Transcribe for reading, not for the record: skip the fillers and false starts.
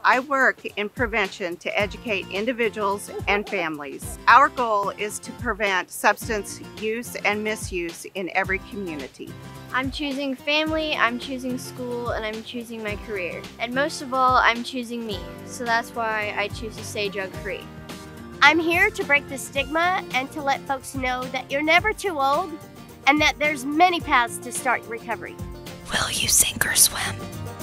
I work in prevention to educate individuals and families. Our goal is to prevent substance use and misuse in every community. I'm choosing family, I'm choosing school, and I'm choosing my career. And most of all, I'm choosing me. So that's why I choose to stay drug-free. I'm here to break the stigma and to let folks know that you're never too old and that there's many paths to start recovery. Will you sink or swim?